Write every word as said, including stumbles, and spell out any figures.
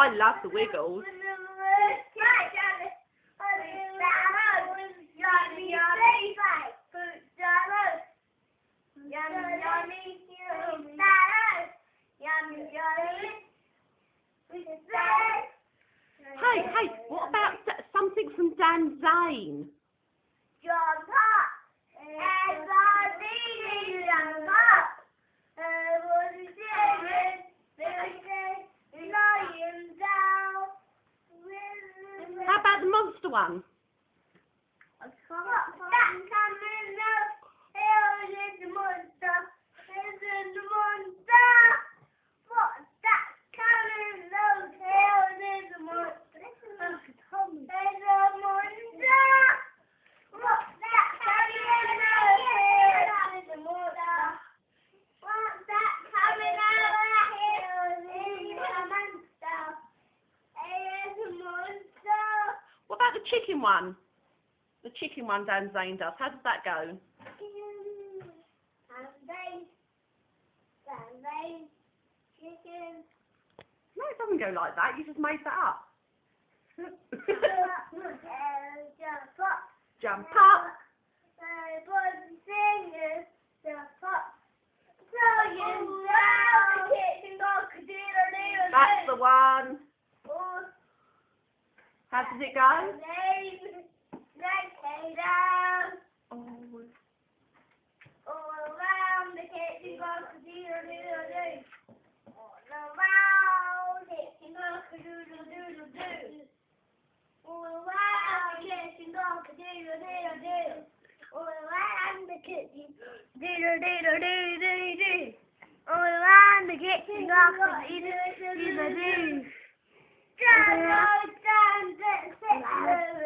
I love the Wiggles. Hey, hey, what about s- something from Dan Zane? Jump up, everybody jump up. Everybody singing, singing, lying down. How about the monster one? What's that coming up? Here is the monster. Here's the monster. What's that coming up? Here is the monster. There's a monster. What's that coming out? Here is the monster. What's that coming out? Here is the monster. Here's the monster. What about the chicken one? The chicken one Dan Zane does. How does that go? Sunday, Sunday, chicken. No, it doesn't go like that. You just made that up. Jump up. Jump up. Everybody singing, jump up. Flying down, kicking cock-a-doodle-doodle. That's the one. How does it go? Lay down. Oh. All around the kitchen, cock-a-doodle-doodle-doo. All around the kitchen, cock-a-doodle-doodle-doo. All around the kitchen, cock-a-doodle-doodle-doo. All around the kitchen, doodle-doodle-doo-doo-doo. All around the kitchen, cock-a-doodle-doodle-doo. Down, down, down, down, down.